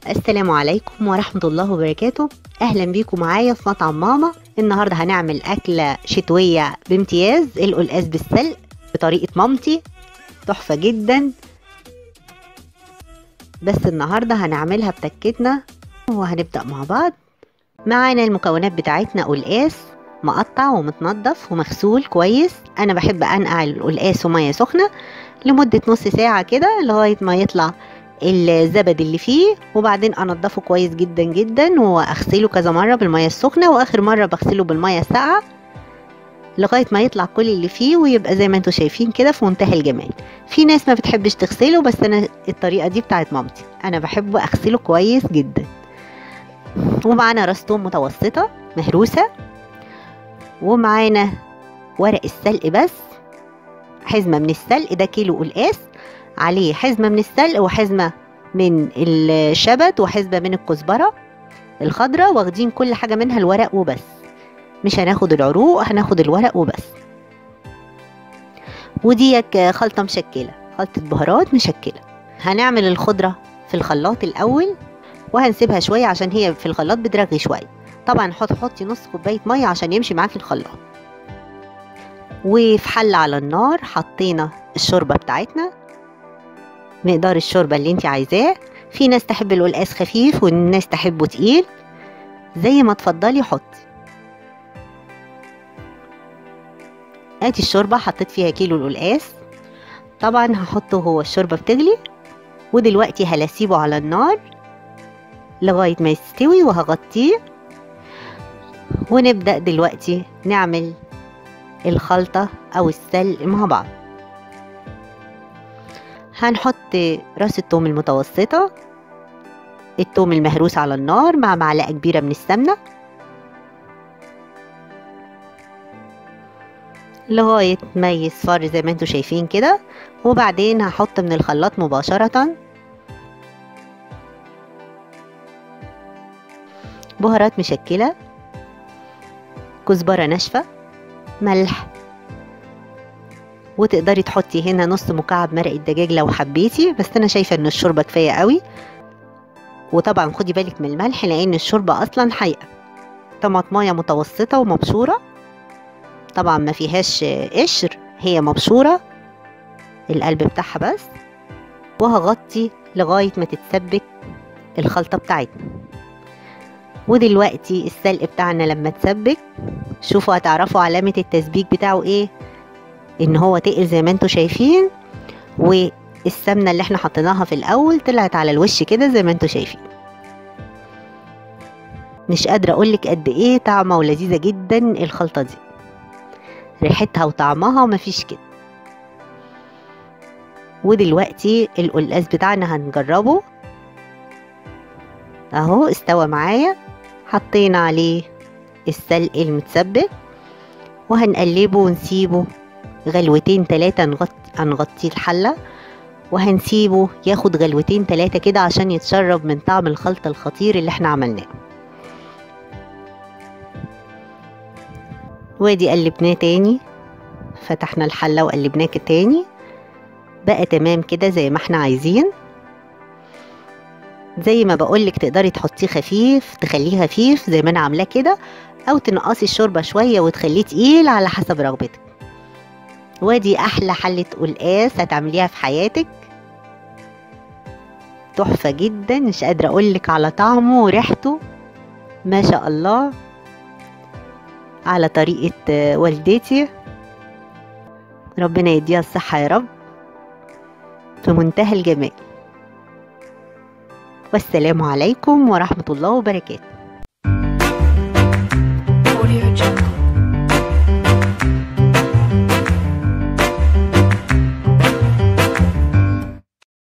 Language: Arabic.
السلام عليكم ورحمة الله وبركاته. أهلا بيكم معايا في مطعم ماما. النهاردة هنعمل أكلة شتوية بامتياز، القلقاس بالسلق بطريقة مامتي، تحفة جدا. بس النهاردة هنعملها بتكتنا وهنبدأ مع بعض. معانا المكونات بتاعتنا: قلقاس مقطع ومتنضف ومغسول كويس. أنا بحب أنقع القلقاس ومية سخنة لمدة نص ساعة كده لغاية ما يطلع الزبد اللي فيه، وبعدين انضفه كويس جدا جدا واغسله كذا مره بالميه السخنه، واخر مره بغسله بالميه الساقعه لغايه ما يطلع كل اللي فيه ويبقى زي ما انتم شايفين كده في منتهى الجمال. في ناس ما بتحبش تغسله، بس انا الطريقه دي بتاعت مامتي، انا بحب اغسله كويس جدا. ومعانا راس توم متوسطه مهروسه، ومعانا ورق السلق بس حزمه من السلق، ده كيلو قلقاس عليه حزمة من السلق وحزمة من الشبت وحزمة من الكزبرة الخضراء، واخدين كل حاجة منها الورق وبس، مش هناخد العروق، هناخد الورق وبس. وديك خلطة مشكلة، خلطة بهارات مشكلة. هنعمل الخضرة في الخلاط الأول وهنسيبها شوية عشان هي في الخلاط بترغي شوية. طبعا حطي نص كوباية مية عشان يمشي معاكي الخلاط. وفي حلة على النار حطينا الشوربة بتاعتنا، مقدار الشوربة اللي انت عايزاه. في ناس تحب القلقاس خفيف والناس تحبه تقيل، زي ما تفضلي حطي. ادي الشوربة حطيت فيها كيلو القلقاس. طبعا هحطه هو الشوربة بتغلي، ودلوقتي هسيبه على النار لغاية ما يستوي وهغطيه. ونبدأ دلوقتي نعمل الخلطة او السلق مع بعض. هنحط راس التوم المتوسطة، التوم المهروس على النار مع معلقة كبيرة من السمنة لغاية ما يصفر زي ما انتوا شايفين كده. وبعدين هحط من الخلاط مباشرة بهارات مشكلة، كزبرة ناشفة، ملح، وتقدري تحطي هنا نص مكعب مرق الدجاج لو حبيتي، بس انا شايفة ان الشوربة كفاية قوي. وطبعا خدي بالك من الملح لان الشوربة اصلا حقيقة. طماطمايه متوسطة ومبشورة، طبعا ما فيهاش قشر، هي مبشورة القلب بتاعها بس. وهغطي لغاية ما تتسبك الخلطة بتاعتنا. ودلوقتي السلق بتاعنا لما تسبك، شوفوا هتعرفوا علامة التسبيك بتاعه ايه، ان هو تقل زي ما انتوا شايفين، والسمنة اللي احنا حطيناها في الاول طلعت على الوش كده زي ما انتوا شايفين. مش قادرة اقولك قد ايه طعمة ولذيذة جدا الخلطة دي، ريحتها وطعمها ومفيش كده. ودلوقتي القلقاس بتاعنا هنجربه اهو استوى معايا. حطينا عليه السلق المتسبك وهنقلبه ونسيبه غلوتين 3، هنغطيه الحلة وهنسيبه ياخد غلوتين 3 كده عشان يتشرب من طعم الخلطة الخطير اللي احنا عملناه. وادي قلبناه تاني، فتحنا الحلة وقلبناه تاني، بقى تمام كده زي ما احنا عايزين. زي ما بقولك تقدري تحطيه خفيف، تخليه خفيف زي ما انا عاملاه كده، او تنقصي الشوربة شوية وتخليه تقيل على حسب رغبتك. وادي احلى حلة قلقاس هتعمليها في حياتك، تحفة جدا، مش قادرة اقولك على طعمه وريحته ما شاء الله، على طريقة والدتي، ربنا يديها الصحة يا رب، في منتهى الجمال. والسلام عليكم ورحمة الله وبركاته.